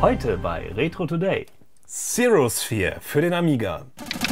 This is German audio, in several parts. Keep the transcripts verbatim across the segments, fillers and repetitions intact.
Heute bei Retro Today. Zerosphere für den Amiga.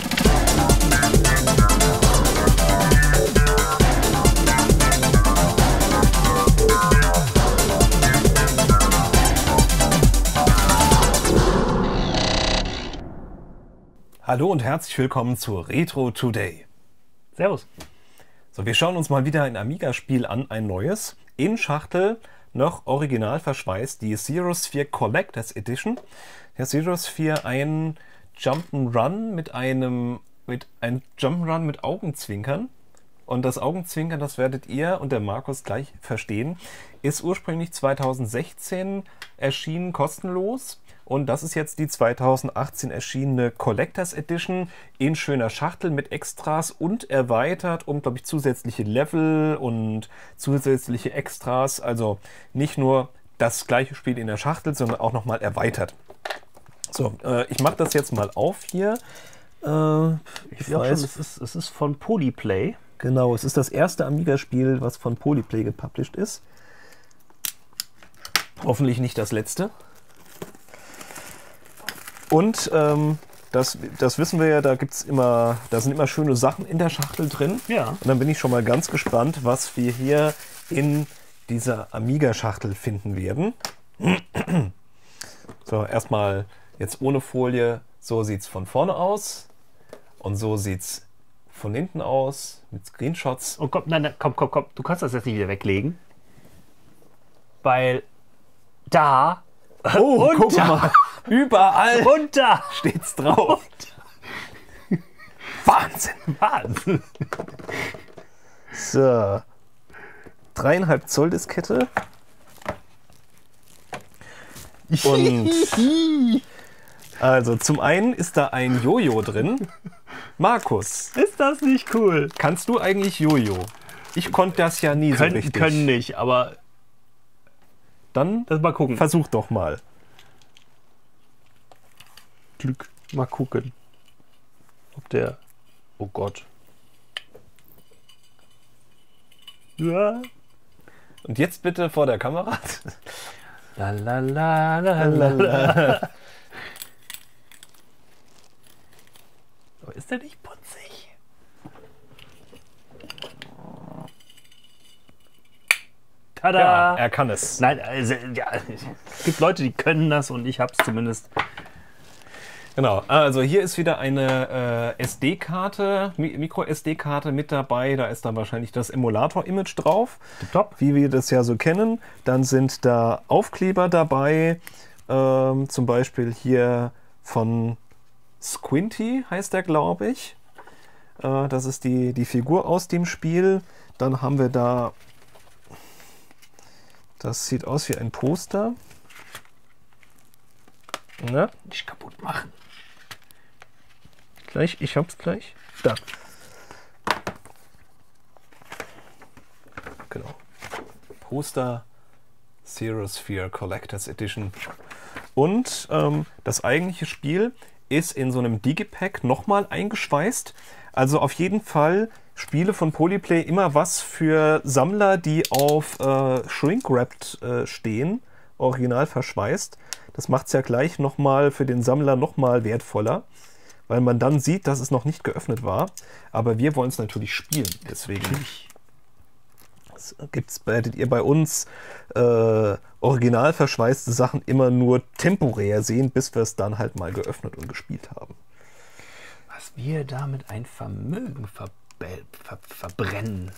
Hallo und herzlich willkommen zu Retro Today. Servus. So, wir schauen uns mal wieder ein Amiga-Spiel an, ein neues. In Schachtel, noch original verschweißt, die Zerosphere Collectors Edition. Der Zerosphere ein Jump'n'Run mit einem mit einem Jump'n'Run mit Augenzwinkern. Und das Augenzwinkern, das werdet ihr und der Markus gleich verstehen, ist ursprünglich zweitausendsechzehn erschienen, kostenlos. Und das ist jetzt die zweitausendachtzehn erschienene Collectors Edition in schöner Schachtel mit Extras und erweitert um, glaube ich, zusätzliche Level und zusätzliche Extras. Also nicht nur das gleiche Spiel in der Schachtel, sondern auch nochmal erweitert. So, äh, ich mache das jetzt mal auf hier. Äh, ich ich weiß, schon, es ist, es ist von Polyplay. Genau, es ist das erste Amiga-Spiel, was von Polyplay gepublished ist. Hoffentlich nicht das letzte. Und ähm, das, das wissen wir ja, da gibt's immer, da sind immer schöne Sachen in der Schachtel drin. Ja. Und dann bin ich schon mal ganz gespannt, was wir hier in dieser Amiga-Schachtel finden werden. So, erstmal jetzt ohne Folie. So sieht's von vorne aus. Und so sieht's von hinten aus mit Screenshots. Oh komm, nein, nein, komm, komm, komm. Du kannst das jetzt nicht wieder weglegen. Weil da. Oh, guck mal. Überall und da steht's drauf. Und. Wahnsinn. Wahnsinn. So. Dreieinhalb Zoll Diskette. Und also zum einen ist da ein Jojo drin. Markus. Ist das nicht cool? Kannst du eigentlich Jojo? Ich konnte das ja nie können, so richtig. Können nicht, aber dann das mal gucken. Versuch doch mal. Glück. Mal gucken. Ob der... Oh Gott. Ja. Und jetzt bitte vor der Kamera. La la la la la la. Aber ist der nicht putzig? Tada! Ja, er kann es. Nein, also, ja, es gibt Leute, die können das und ich habe es zumindest. Genau, also hier ist wieder eine äh, S D-Karte, Micro-S D-Karte mit dabei. Da ist dann wahrscheinlich das Emulator-Image drauf, Top. Wie wir das ja so kennen. Dann sind da Aufkleber dabei, ähm, zum Beispiel hier von Squinty heißt der, glaube ich. Äh, das ist die, die Figur aus dem Spiel. Dann haben wir da, das sieht aus wie ein Poster. Na? Nicht kaputt machen. Gleich, ich hab's gleich. Da. Genau. Poster Zerosphere Collectors Edition. Und ähm, das eigentliche Spiel ist in so einem Digipack nochmal eingeschweißt. Also auf jeden Fall Spiele von Polyplay immer was für Sammler, die auf äh, Shrink-Wrapped äh, stehen. Original verschweißt. Das macht es ja gleich nochmal für den Sammler nochmal wertvoller, weil man dann sieht, dass es noch nicht geöffnet war. Aber wir wollen es natürlich spielen. Deswegen gibt's, werdet ihr bei uns äh, original verschweißte Sachen immer nur temporär sehen, bis wir es dann halt mal geöffnet und gespielt haben. Was wir damit ein Vermögen ver ver verbrennen.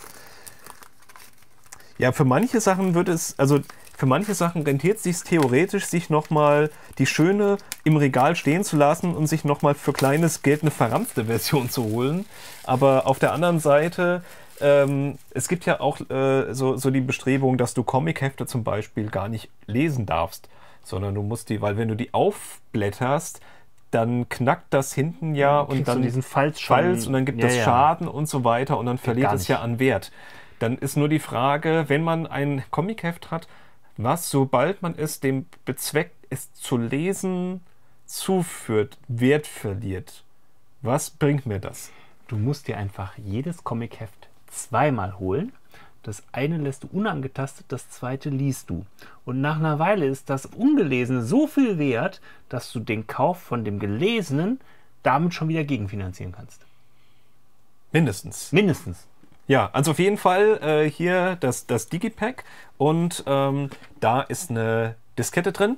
Ja, für manche Sachen wird es, also für manche Sachen rentiert es sich theoretisch, sich nochmal die schöne im Regal stehen zu lassen und sich nochmal für kleines Geld eine verranzte Version zu holen. Aber auf der anderen Seite, ähm, es gibt ja auch äh, so, so die Bestrebung, dass du Comichefte zum Beispiel gar nicht lesen darfst, sondern du musst die, weil wenn du die aufblätterst, dann knackt das hinten ja und dann diesen Falz, Falz und dann gibt ja, es ja. Schaden und so weiter und dann verliert es ja an Wert. Dann ist nur die Frage, wenn man ein Comicheft hat, was, sobald man es dem bezweckt, es zu lesen, zuführt, Wert verliert. Was bringt mir das? Du musst dir einfach jedes Comicheft zweimal holen, Das eine lässt du unangetastet, das zweite liest du. Und nach einer Weile ist das Ungelesene so viel wert, dass du den Kauf von dem Gelesenen damit schon wieder gegenfinanzieren kannst. Mindestens. Mindestens. Ja, also auf jeden Fall äh, hier das, das Digipack und ähm, da ist eine Diskette drin.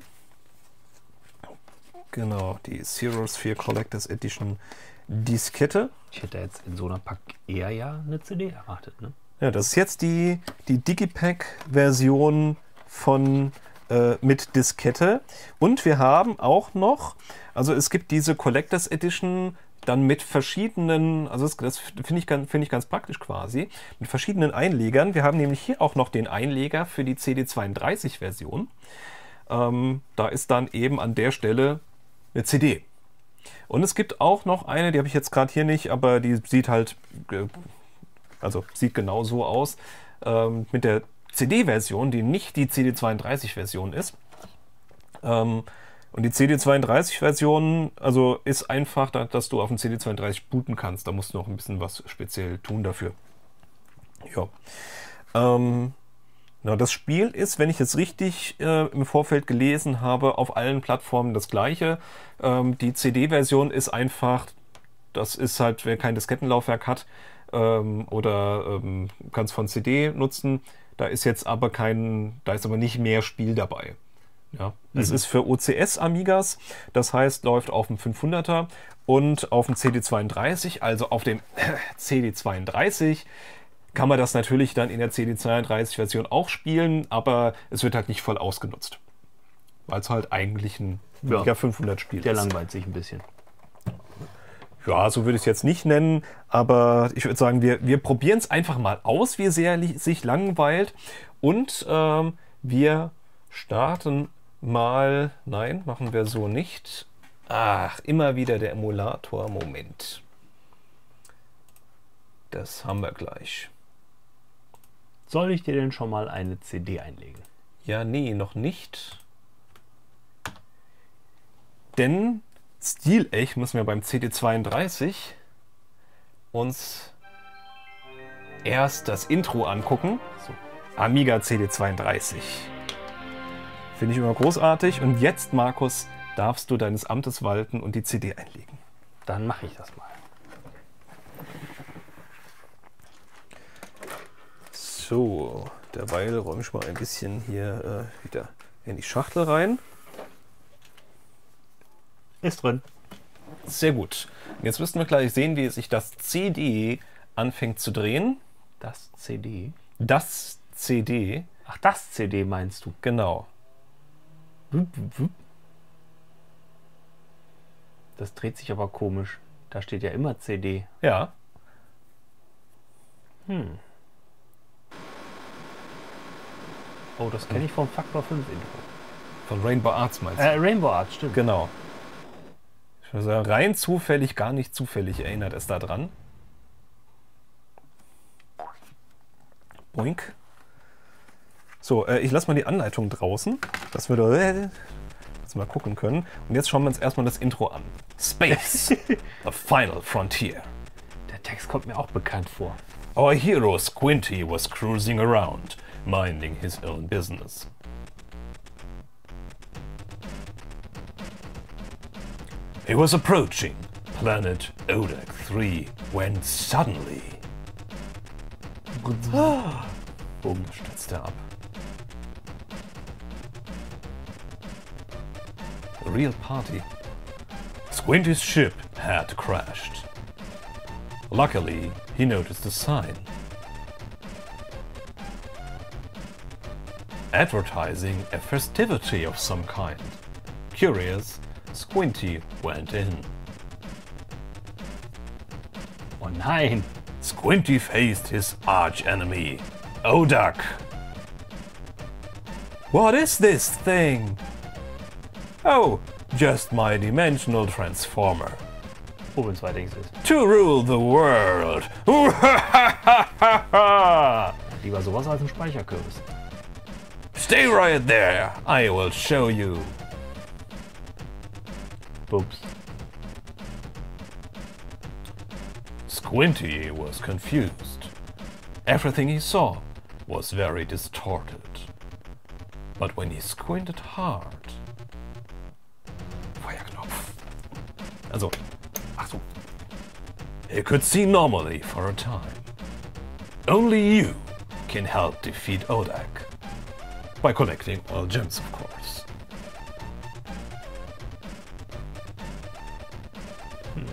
Genau, die Zerosphere Collectors Edition Diskette. Ich hätte jetzt in so einer Pack eher ja eine C D erwartet, ne? Ja, das ist jetzt die, die Digipack-Version von äh, mit Diskette. Und wir haben auch noch, also es gibt diese Collectors Edition dann mit verschiedenen, also das, das finde ich, find ich ganz praktisch quasi, mit verschiedenen Einlegern. Wir haben nämlich hier auch noch den Einleger für die C D zweiunddreißig-Version. Ähm, da ist dann eben an der Stelle eine C D. Und es gibt auch noch eine, die habe ich jetzt gerade hier nicht, aber die sieht halt... Äh, Also sieht genau so aus, ähm, mit der C D-Version, die nicht die C D zweiunddreißig-Version ist. Ähm, und die C D zweiunddreißig-Version also ist einfach, dass du auf dem C D zweiunddreißig booten kannst. Da musst du noch ein bisschen was speziell tun dafür. Ja. Ähm, na, das Spiel ist, wenn ich es richtig äh, im Vorfeld gelesen habe, auf allen Plattformen das gleiche. Ähm, die C D-Version ist einfach, das ist halt, wer kein Diskettenlaufwerk hat, oder ähm, kannst von C D nutzen. Da ist jetzt aber kein, da ist aber nicht mehr Spiel dabei. Ja, es Mhm. ist für O C S-Amigas, das heißt, läuft auf dem fünfhunderter und auf dem C D zweiunddreißig, also auf dem C D zweiunddreißig kann man das natürlich dann in der C D zweiunddreißig-Version auch spielen, aber es wird halt nicht voll ausgenutzt. Weil es halt eigentlich ein Ja. Amiga fünfhundert-Spiel Der ist. langweilt sich ein bisschen. Ja, so würde ich es jetzt nicht nennen, aber ich würde sagen, wir, wir probieren es einfach mal aus, wie sehr li- sich langweilt. Und ähm, wir starten mal... Nein, machen wir so nicht. Ach, immer wieder der Emulator. Moment. Das haben wir gleich. Soll ich dir denn schon mal eine C D einlegen? Ja, nee, noch nicht. Denn... stilecht müssen wir beim C D zweiunddreißig uns erst das Intro angucken. So. Amiga C D zweiunddreißig. Finde ich immer großartig. Und jetzt, Markus, darfst du deines Amtes walten und die C D einlegen. Dann mache ich das mal. So, derweil räume ich mal ein bisschen hier äh, wieder in die Schachtel rein. Ist drin. Sehr gut. Jetzt müssten wir gleich sehen, wie sich das C D anfängt zu drehen. Das C D? Das C D, Ach, das C D meinst du? genau. Das dreht sich aber komisch. Da steht ja immer C D. Ja. Hm. Oh, das kenne ich vom Faktor fünf Intro. Von Rainbow Arts meinst du? Äh, Rainbow Arts, stimmt. Genau. Ich würde sagen, rein zufällig, gar nicht zufällig erinnert es da dran. Boink. So, äh, ich lasse mal die Anleitung draußen, dass wir da äh, dass wir mal gucken können. Und jetzt schauen wir uns erstmal das Intro an. Space, the final frontier. Der Text kommt mir auch bekannt vor. Our hero Squinty was cruising around, minding his own business. He was approaching planet Odak three when suddenly... Boom, stürzte er ab. A real party. Squinty's ship had crashed. Luckily, he noticed a sign. Advertising a festivity of some kind. Curious, Squinty went in. Oh nein! Squinty faced his arch-enemy, Odak. What is this thing? Oh, just my dimensional transformer. Oh, wenn es weiter ist. To rule the world. Lieber sowas als ein Speicherkürbis. Stay right there. I will show you. Boops. Squinty was confused. Everything he saw was very distorted. But when he squinted hard... Feuerknopf. Also, ach so. He could see normally for a time. Only you can help defeat Odak. By collecting all gems, of course. Hm.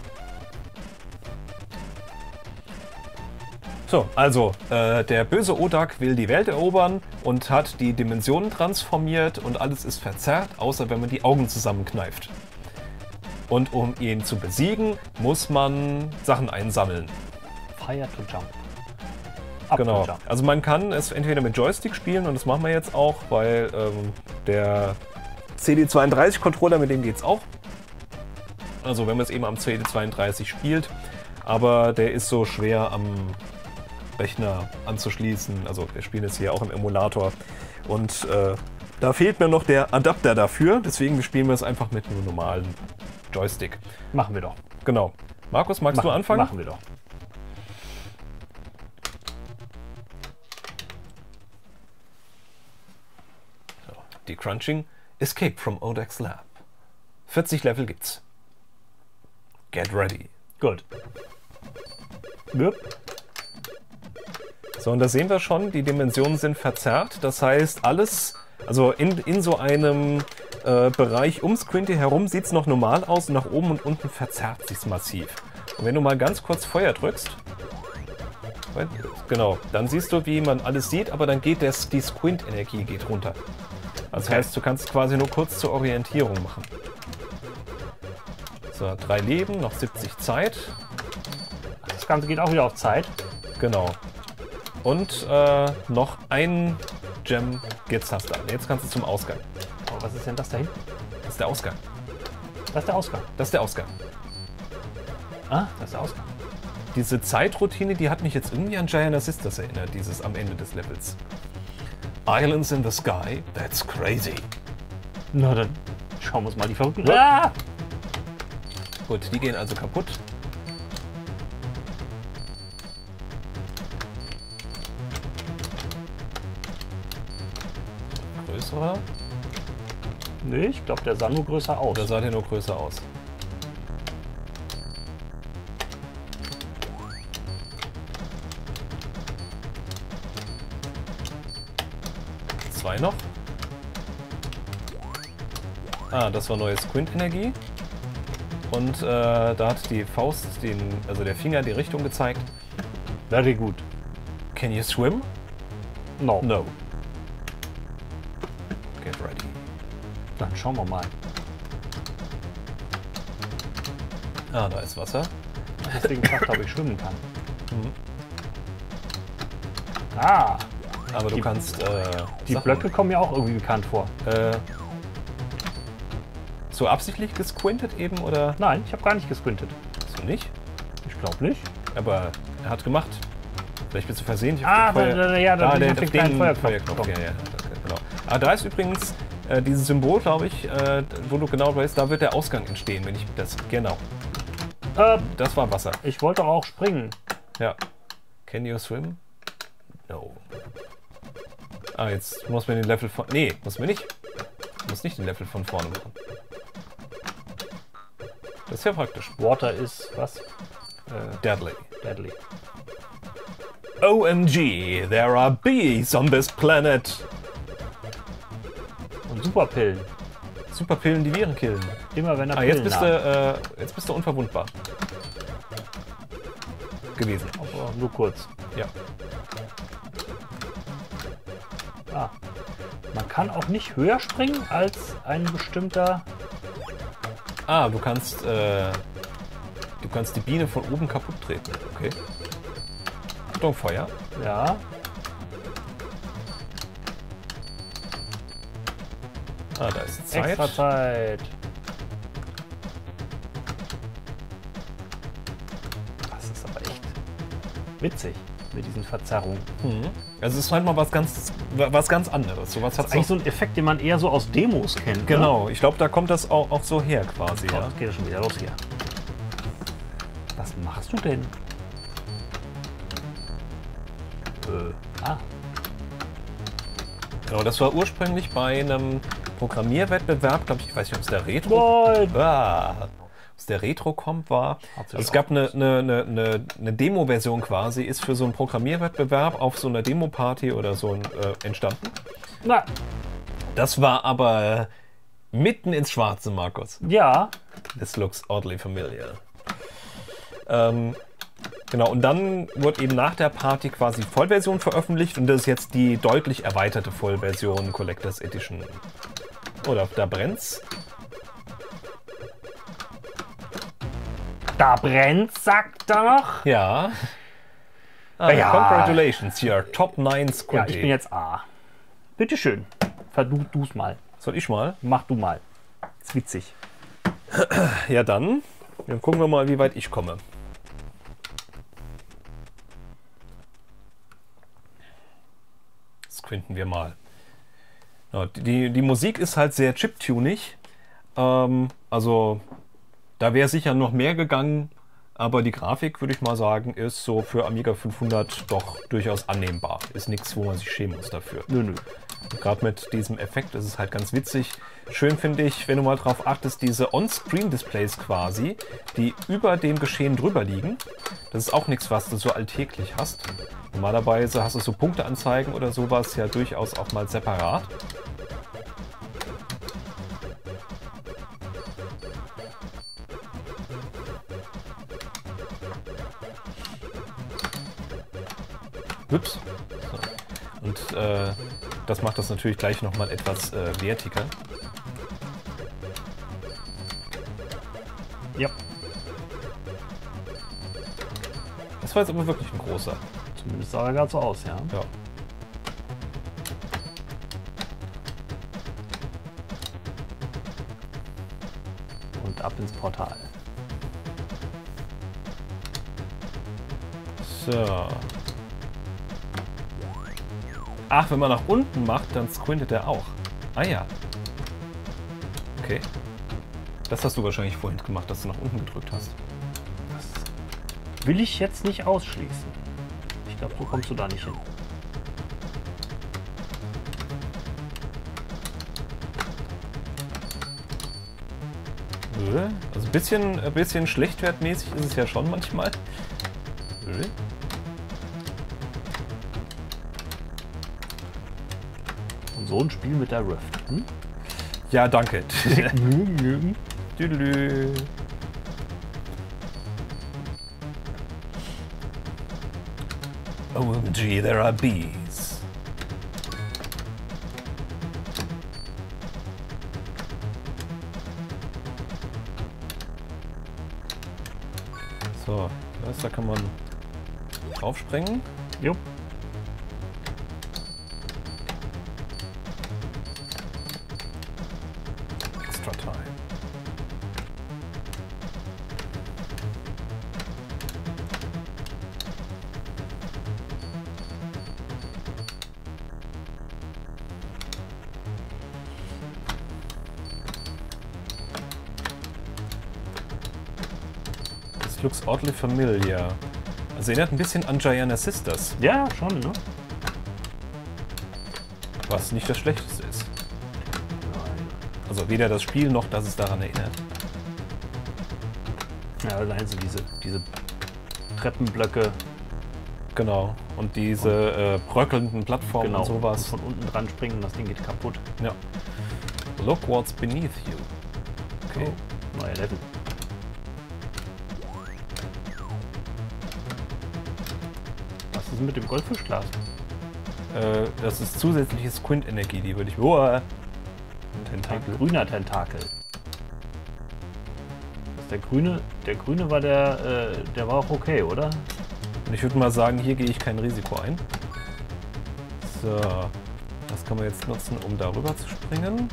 So, also, äh, der böse Odak will die Welt erobern und hat die Dimensionen transformiert und alles ist verzerrt, außer wenn man die Augen zusammenkneift. Und um ihn zu besiegen, muss man Sachen einsammeln. Fire to jump. Up Genau. to jump. Also man kann es entweder mit Joystick spielen und das machen wir jetzt auch, weil ähm, der C D zweiunddreißig Controller, mit dem geht's auch. Also wenn man es eben am C D zweiunddreißig spielt, aber der ist so schwer am Rechner anzuschließen. Also wir spielen jetzt hier auch im Emulator und äh, da fehlt mir noch der Adapter dafür, deswegen spielen wir es einfach mit einem normalen Joystick. Machen wir doch. Genau. Markus, magst Machen, du anfangen? Machen wir doch. So, die Crunching Escape from Odak's Lab. vierzig Level gibt's. Get ready. Gut. Yep. So, und da sehen wir schon, die Dimensionen sind verzerrt. Das heißt, alles, also in, in so einem äh, Bereich um Squinty herum sieht es noch normal aus und nach oben und unten verzerrt sich massiv. Und wenn du mal ganz kurz Feuer drückst, genau, dann siehst du, wie man alles sieht, aber dann geht das, die Squint-Energie geht runter. Das Okay. heißt, du kannst quasi nur kurz zur Orientierung machen. So, drei Leben, noch siebzig Zeit. Das Ganze geht auch wieder auf Zeit. Genau. Und äh, noch ein Gem jetzt hast du. Jetzt kannst du zum Ausgang. Oh, was ist denn das da hinten? Das ist der Ausgang. Das ist der Ausgang. Das ist der Ausgang. Ah, das ist der Ausgang. Diese Zeitroutine, die hat mich jetzt irgendwie an Giant Sisters erinnert, dieses am Ende des Levels. Islands in the sky, that's crazy. Na dann schauen wir uns mal die Verrückten Ja. an. Ah! Gut, die gehen also kaputt. Größerer. Nee, ich glaube, der sah nur größer aus. Oder sah der nur größer aus? Zwei noch. Ah, das war neue Squint-Energie. Und äh, da hat die Faust, den, also der Finger, die Richtung gezeigt. Very good. Can you swim? No. No. Get ready. Dann schauen wir mal. Ah, da ist Wasser. Deswegen gefragt, ob ich schwimmen kann. Mhm. Ah, Aber du Die- kannst. Äh, die Sachen- Blöcke kommen mir auch irgendwie bekannt vor. Äh, so absichtlich gesquintet eben oder Nein, ich habe gar nicht gesquintet. so nicht? Ich glaube nicht. Aber er hat gemacht. Vielleicht bist du versehentlich Ah, auf den da- da- ja, da da, bin ich der, auf den auf kleinen den Feuerknopf Feuerknopf. gekommen. Ja, ja, okay, genau. Ah, da ist übrigens äh, dieses Symbol, glaube ich, äh, wo du genau weißt, da wird der Ausgang entstehen, wenn ich das. Genau. Äh, Das war Wasser. ich wollte auch springen. Ja. Can you swim? No. Ah, jetzt muss man den Level von. Nee, muss man nicht. Muss nicht den Level von vorne machen. Das ist ja praktisch. Water ist was? Äh, Deadly. deadly. O M G, there are bees on this planet. Und Superpillen. Superpillen, die Viren killen. Immer wenn er Ah, jetzt Pillen bist, nahm. du, äh, jetzt bist du unverwundbar. Gewesen. Aber nur kurz. Ja. Ah. Man kann auch nicht höher springen als ein bestimmter... Ah, du kannst, äh, du kannst die Biene von oben kaputt treten. Okay. Achtung, Feuer. Ja. Ah, da ist Zeit. Extra Zeit. Das ist aber echt witzig mit diesen Verzerrungen. Mhm. Also es ist halt mal was ganz, was ganz anderes. So was hat's Eigentlich auch- so ein Effekt, den man eher so aus Demos kennt. Genau, ich glaube, da kommt das auch, auch so her quasi. Ne? Oh, Ja. das geht ja schon wieder los hier. Was machst du denn? Äh, ah, Genau, das war ursprünglich bei einem Programmierwettbewerb, glaube ich, ich weiß nicht, ob es der Retro, ah, aus der Retro kommt, war. Also es gab eine, eine, eine, eine Demo-Version quasi, ist für so einen Programmierwettbewerb auf so einer Demo-Party oder so äh, entstanden. Na. Das war aber mitten ins Schwarze, Markus. Ja. This looks oddly familiar. Ähm, genau, und dann wurde eben nach der Party quasi Vollversion veröffentlicht und das ist jetzt die deutlich erweiterte Vollversion Collectors Edition. Oder da brennt's. Da brennt's, sagt er noch. Ja. Ah, ja. Congratulations, your top nine Squinty. Ja, ich bin jetzt A. Bitteschön. Versuch du's mal. Soll ich mal? Mach du mal. Ist witzig. Ja, dann. Dann gucken wir mal, wie weit ich komme. Squinten wir mal. Ja, die, die Musik ist halt sehr chiptunig. Ähm, also da wäre sicher noch mehr gegangen, aber die Grafik, würde ich mal sagen, ist so für Amiga fünfhundert doch durchaus annehmbar. Ist nichts, wo man sich schämen muss dafür. Nö, nö. Gerade mit diesem Effekt ist es halt ganz witzig. Schön finde ich, wenn du mal drauf achtest, diese On-Screen-Displays quasi, die über dem Geschehen drüber liegen. Das ist auch nichts, was du so alltäglich hast. Normalerweise hast du so Punkteanzeigen oder sowas ja durchaus auch mal separat. Ups. So. Und äh, das macht das natürlich gleich nochmal etwas äh, wertiger. Ja. Das war jetzt aber wirklich ein großer. Zumindest sah er gerade so aus, ja. Ja. Und ab ins Portal. So. Ach, wenn man nach unten macht, dann squintet er auch. Ah ja. Okay. Das hast du wahrscheinlich vorhin gemacht, dass du nach unten gedrückt hast. Das will ich jetzt nicht ausschließen. Ich glaube, so kommst du da nicht hin. Also ein bisschen, ein bisschen schlechtwertmäßig ist es ja schon manchmal. Und so ein Spiel mit der Rift. Hm? Ja, danke. Tüdelü. O M G, there are bees. So, das, da kann man draufspringen. Jo. Extra time. This looks oddly familiar. Also erinnert ein bisschen an Giana Sisters. Ja, schon, ne? Was nicht das Schlechteste ist. Nein. Also weder das Spiel noch, dass es daran erinnert. Ja, allein so diese, diese Treppenblöcke. Genau. Und diese äh, bröckelnden Plattformen Genau. und sowas. Und von unten dran springen und das Ding geht kaputt. Ja. Look what's beneath you. Okay. Oh, neuer Level. Was ist mit dem Goldfischglas? Äh, das ist zusätzliche Squint-Energie, die würde ich... Boah. Ein Tentakel. Ein grüner Tentakel. Das der grüne, der grüne war der, äh, der war auch okay, oder? Und ich würde mal sagen, hier gehe ich kein Risiko ein. So. Das kann man jetzt nutzen, um darüber zu springen.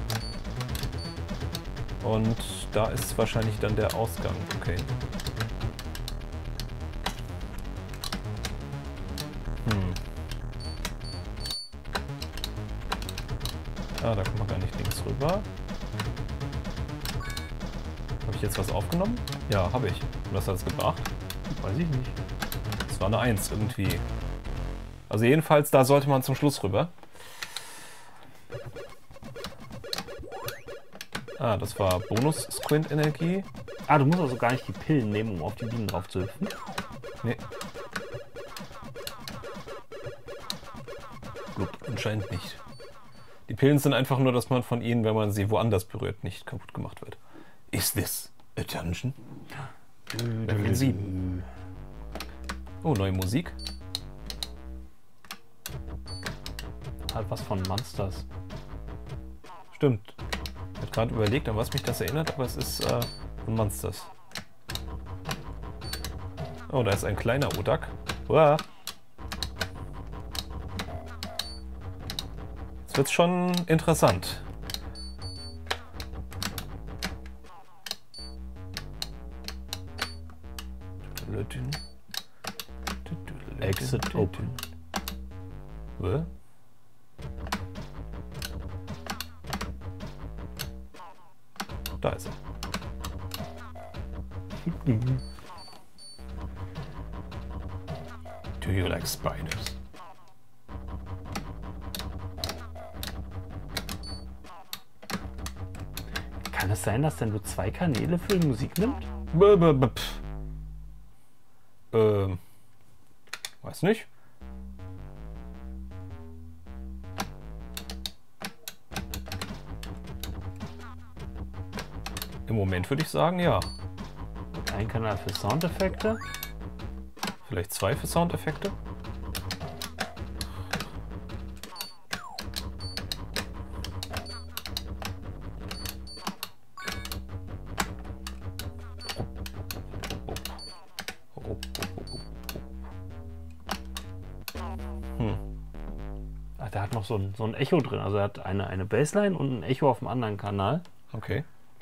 Und da ist wahrscheinlich dann der Ausgang. Okay. Hm. Ah, da kommt man gar nicht links rüber. Habe ich jetzt was aufgenommen? Ja, habe ich. Und was hat es gebracht? Weiß ich nicht. Das war eine Eins irgendwie. Also jedenfalls, da sollte man zum Schluss rüber. Ah, das war Bonus-Squint-Energie. Ah, du musst also gar nicht die Pillen nehmen, um auf die Bienen drauf zu hüpfen. Nee. Gut, anscheinend nicht. Die Pillen sind einfach nur, dass man von ihnen, wenn man sie woanders berührt, nicht kaputt gemacht wird. Is this a dungeon? Level sieben. Oh, neue Musik. Hat was von Monsters. Stimmt. Ich habe gerade überlegt, an was mich das erinnert, aber es ist äh, von Monsters. Oh, da ist ein kleiner Odak. Uah. Jetzt wird's schon interessant. Exit open. Was? Da ist er. Do you like spiders? Kann es sein, dass der nur zwei Kanäle für die Musik nimmt? B -b -b -pf. Ähm. Weiß nicht. Im Moment würde ich sagen, ja. Ein Kanal für Soundeffekte. Vielleicht zwei für Soundeffekte. Hm. Ach, der hat noch so ein, so ein Echo drin. Also er hat eine, eine Bassline und ein Echo auf dem anderen Kanal. Okay.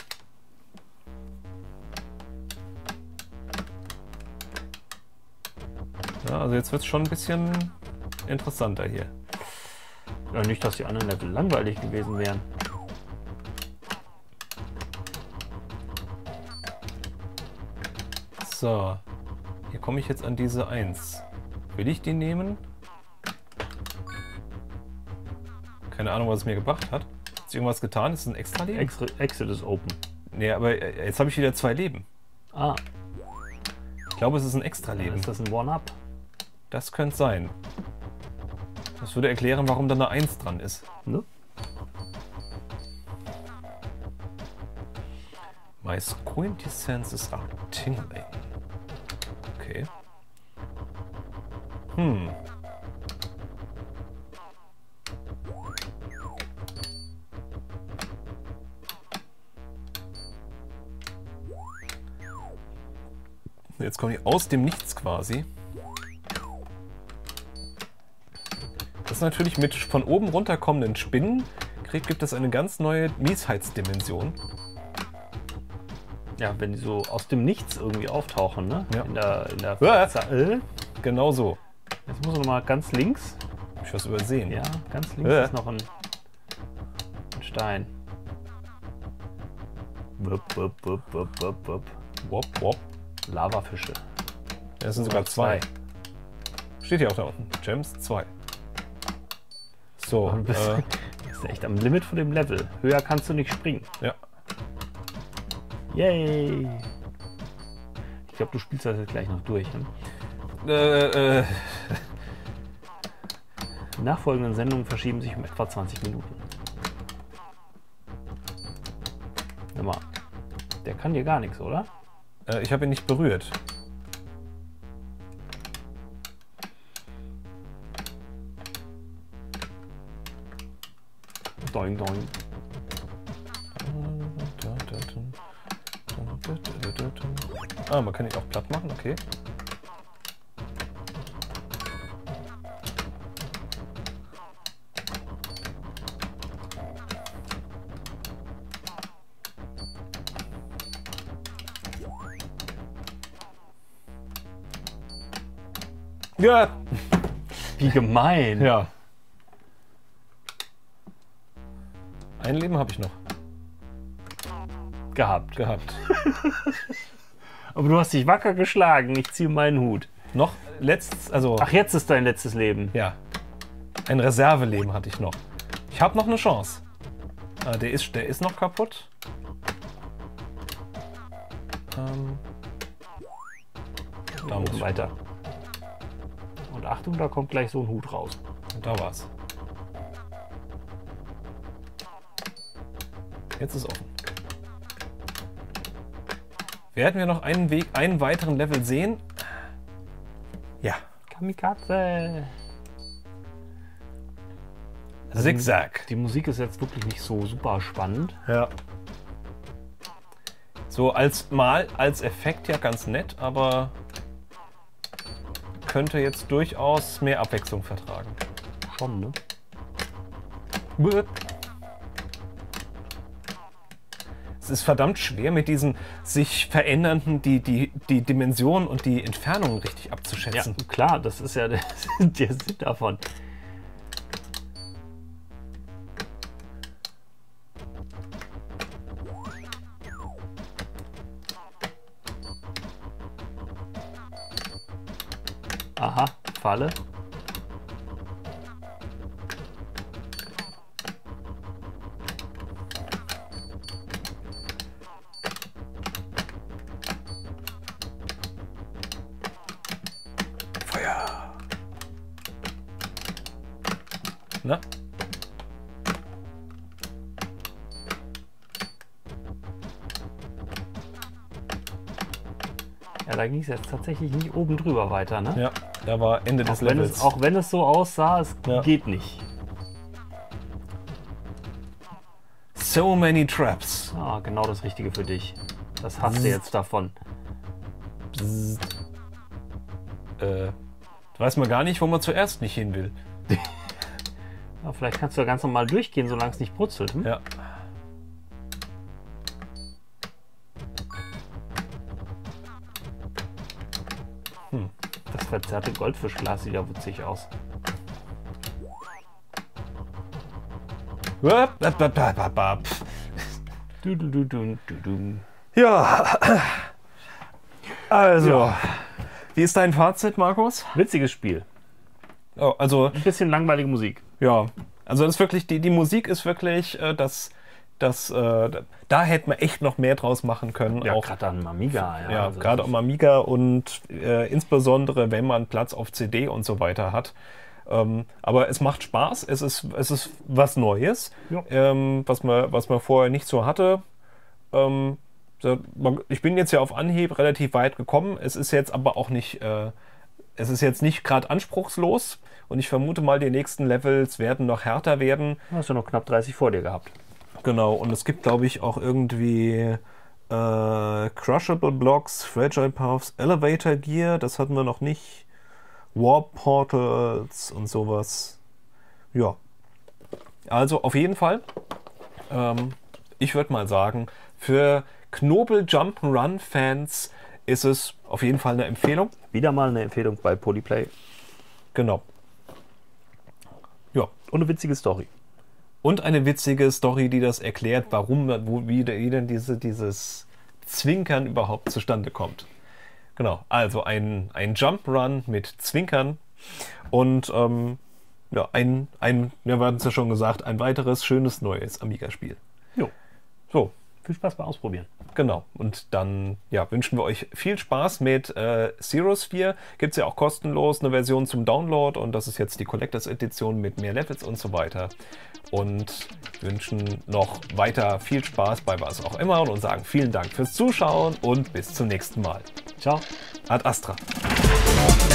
Ja, also jetzt wird es schon ein bisschen interessanter hier. Ja, nicht, dass die anderen Level langweilig gewesen wären. So, hier komme ich jetzt an diese eins. Will ich die nehmen? Keine Ahnung, was es mir gebracht hat. Hat sich irgendwas getan? Ist es ein extra Leben? Ex Exit ist open. Nee, aber jetzt habe ich wieder zwei Leben. Ah. Ich glaube, es ist ein extra Leben. Ist das ein One-Up? Das könnte sein. Das würde erklären, warum da eine eins dran ist. Ne? My squinty senses are tingling. Okay. Hm. Jetzt komme ich aus dem Nichts quasi. Das ist natürlich mit von oben runterkommenden Spinnen gibt es eine ganz neue Miesheitsdimension. Ja, wenn die so aus dem Nichts irgendwie auftauchen, ne? Ja. In der, in der Ja. äh? Genau so. Jetzt muss man noch mal ganz links. Hab ich was übersehen? Ja, ganz links Ja. ist noch ein, ein Stein. Wupp, wupp, wupp, wupp, wupp, wupp. Wop, wop. Lavafische. Das sind sogar zwei. Steht hier auch da unten. Gems zwei. So. Du bist, Äh, bist echt am Limit von dem Level. Höher kannst du nicht springen. ja. Yay! Ich glaube, du spielst das jetzt gleich noch durch. Ne? Äh, äh. Die nachfolgenden Sendungen verschieben sich um etwa zwanzig Minuten. Hör mal, der kann dir gar nichts, oder? Äh, ich habe ihn nicht berührt. Doing, doing. Ah, man kann ihn auch platt machen, okay. Ja. Wie gemein. Ja. Ein Leben habe ich noch Gehabt. gehabt. Aber du hast dich wacker geschlagen. Ich ziehe meinen Hut. Noch letztes, also Ach, jetzt ist dein letztes Leben. ja, ein Reserveleben hatte ich noch. Ich habe noch eine Chance. Ah, der ist, der ist noch kaputt. Ähm, Da muss weiter. Und Achtung, da kommt gleich so ein Hut raus. Und da war's. Jetzt ist offen. Werden wir noch einen Weg, einen weiteren Level sehen? Ja. Kamikaze. Zigzag. Die Musik ist jetzt wirklich nicht so super spannend. Ja. So als mal als Effekt ja ganz nett, aber könnte jetzt durchaus mehr Abwechslung vertragen. Schon, ne? Es ist verdammt schwer, mit diesen sich verändernden, die, die, die Dimensionen und die Entfernungen richtig Ja, abzuschätzen. klar, das ist ja der, der Sinn davon. Aha, Falle. Feuer. Na? Ja, da ging es jetzt tatsächlich nicht oben drüber weiter, ne? Ja, da war Ende des Auch wenn, Levels. es, auch wenn es so aussah, es Ja. geht nicht. So many traps. Ah, genau das Richtige für dich. Das hast du jetzt davon. Bzzzt. Äh, weiß man gar nicht, wo man zuerst nicht hin will. Ja, vielleicht kannst du ja ganz normal durchgehen, solange es nicht brutzelt. Hm? Ja. Das verzerrte Goldfischglas sieht ja witzig aus. Du, du, du, du, du, du. Ja. Also, Ja. wie ist dein Fazit, Markus? Witziges Spiel. Oh, also, Ein bisschen langweilige Musik. ja. Also, das ist wirklich, die, die Musik ist wirklich, äh, das, das, äh, da hätte man echt noch mehr draus machen können. Ja, auch gerade an Amiga. Ja, Ja, also gerade das am Amiga und äh, insbesondere, wenn man Platz auf C D und so weiter hat. Ähm, aber es macht Spaß, es ist, es ist was Neues, Ja. ähm, was, man, was man vorher nicht so hatte. Ähm, so, man, ich bin jetzt ja auf Anhieb relativ weit gekommen, es ist jetzt aber auch nicht, äh, es ist jetzt nicht gerade anspruchslos und ich vermute mal, die nächsten Levels werden noch härter werden. Du hast ja noch knapp dreißig vor dir gehabt. Genau, und es gibt, glaube ich, auch irgendwie äh, Crushable Blocks, Fragile Paths, Elevator Gear, das hatten wir noch nicht. Warp Portals und sowas. Ja. Also auf jeden Fall, ähm, ich würde mal sagen, für Knobel Jump'n'Run Fans ist es auf jeden Fall eine Empfehlung. Wieder mal eine Empfehlung bei Polyplay. Genau. Ja. Und eine witzige Story. Und eine witzige Story, die das erklärt, warum, wo, wie, wie denn diese, dieses Zwinkern überhaupt zustande kommt. Genau, also ein, ein Jump-Run mit Zwinkern und ähm, ja, ein, ein, ja, wir hatten es ja schon gesagt, ein weiteres schönes neues Amiga-Spiel. Jo. So, Viel Spaß beim Ausprobieren. genau. Und dann ja, wünschen wir euch viel Spaß mit äh, Zerosphere. Gibt es ja auch kostenlos eine Version zum Download und das ist jetzt die Collectors Edition mit mehr Levels und so weiter. Und wünschen noch weiter viel Spaß bei was auch immer und sagen vielen Dank fürs Zuschauen und bis zum nächsten Mal. Ciao. Ad Astra.